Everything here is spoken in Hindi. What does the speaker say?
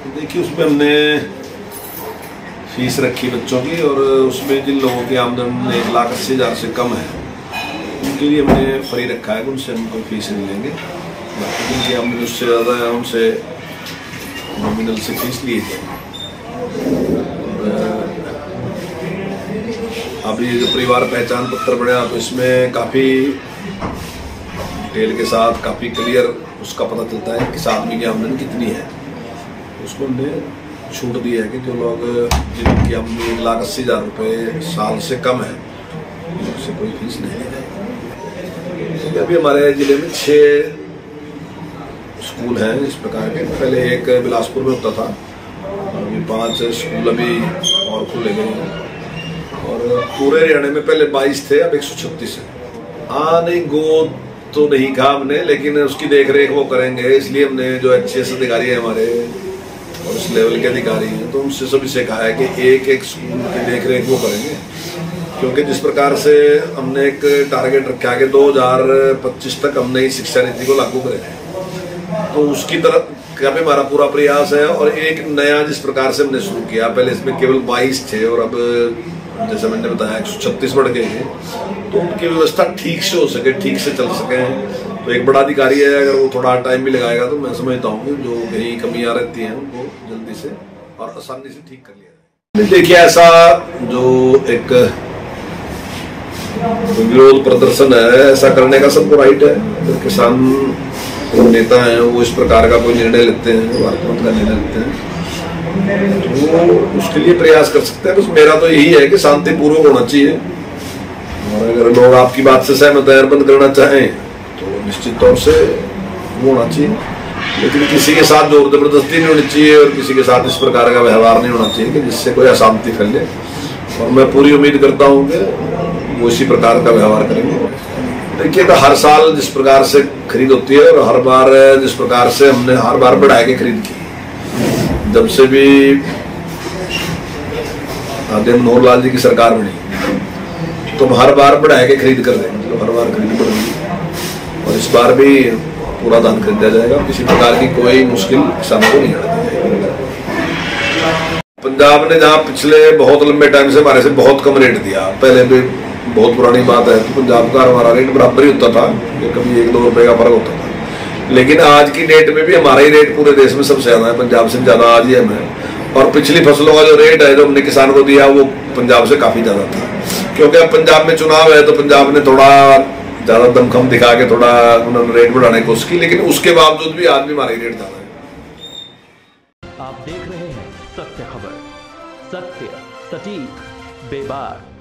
देखिए उसमें हमने फीस रखी बच्चों की, और उसमें जिन लोगों की आमदन 1,80,000 से कम है उनके लिए हमने फ्री रखा है कि उनसे हम कोई फीस नहीं लेंगे। बाकी जिनकी आमदन उससे ज़्यादा है उनसे नॉमिनल से फीस लिए थे। अभी जो परिवार पहचान पत्र बढ़ा तो इसमें काफ़ी डिटेल के साथ काफ़ी क्लियर उसका पता चलता है कि किस आदमी की आमदन कितनी है। उसको हमने छूट दी है कि जो लोग जिनकी आमदन 1,80,000 रुपये साल से कम है उससे कोई फीस नहीं ली जाएगी। तो अभी हमारे ज़िले में 6 स्कूल हैं इस प्रकार के। पहले एक बिलासपुर में होता था, अभी 5 स्कूल अभी और खुले गए हैं, और पूरे हरियाणा में पहले 22 थे, अब 136 है। हाँ नहीं, गो तो नहीं कहा हमने, लेकिन उसकी देख रेख वो करेंगे, इसलिए हमने जो HCS अधिकारी है हमारे और उस लेवल के अधिकारी हैं तो उनसे सभी से कहा है कि एक स्कूल की देख रेख वो करेंगे। क्योंकि जिस प्रकार से हमने एक टारगेट रखा है कि 2025 तक हम नई शिक्षा नीति को लागू करेंगे, तो उसकी तरफ का भी हमारा पूरा प्रयास है। और एक नया जिस प्रकार से हमने शुरू किया, पहले इसमें केवल 22 थे और अब जैसे मैंने बताया 136 बढ़ गए हैं, तो उनकी व्यवस्था ठीक से हो सके, ठीक से चल सके। तो एक बड़ा अधिकारी है, अगर वो थोड़ा टाइम भी लगाएगा तो मैं समझता हूँ कि जो कहीं कमियां रहती हैं उनको जल्दी से और आसानी से ठीक कर लिया जाए। देखिए ऐसा जो एक विरोध प्रदर्शन है, ऐसा करने का सबको राइट है। तो किसान नेता हैं वो इस प्रकार का कोई निर्णय लेते हैं, वार्तालाप का निर्णय लेते हैं, तो उसके लिए प्रयास कर सकते हैं। बस मेरा तो यही है कि शांतिपूर्वक होना चाहिए, और अगर लोग आपकी बात से सहमत है बंद करना चाहें तो निश्चित तौर से वो होना चाहिए, लेकिन किसी के साथ जोर जबरदस्ती नहीं होनी चाहिए और किसी के साथ इस प्रकार का व्यवहार नहीं होना चाहिए कि जिससे कोई अशांति फैले। और मैं पूरी उम्मीद करता हूँ कि वो इसी प्रकार का व्यवहार करेंगे। देखिए तो हर साल जिस प्रकार से खरीद होती है और हर बार जिस प्रकार से हमने हर बार बढ़ा के खरीद की, जब से भी आदित्य मनोहर लाल जी की सरकार बनी तो हम हर बार बढ़ा के खरीद कर रहे हैं, मतलब हर बार खरीद बढ़ेगी, और इस बार भी पूरा धान खरीदा जाएगा। किसी प्रकार की कोई मुश्किल किसानों को नहीं आती जाएगी। पंजाब ने जहाँ पिछले बहुत लंबे टाइम से हमारे से बहुत कम रेट दिया, पहले भी बहुत पुरानी बात है, तो पंजाब का हमारा रेट बराबर ही होता था, कभी 1-2 रुपए का फर्क होता था। लेकिन आज की डेट में भी हमारा ही रेट पूरे देश में सबसे ज्यादा है, पंजाब से ज्यादा आज ही हमें। और पिछली फसलों का जो रेट है जो हमने किसान को दिया वो पंजाब से काफी ज्यादा था, क्योंकि अब पंजाब में चुनाव है तो पंजाब ने थोड़ा ज्यादा दमखम दिखा के थोड़ा उन्होंने रेट बढ़ाने की कोशिश की, लेकिन उसके बावजूद भी आज भी हमारा ही रेट ज्यादा है। आप देख रहे हैं सत्य खबर, सत्य सटीक बेबाक।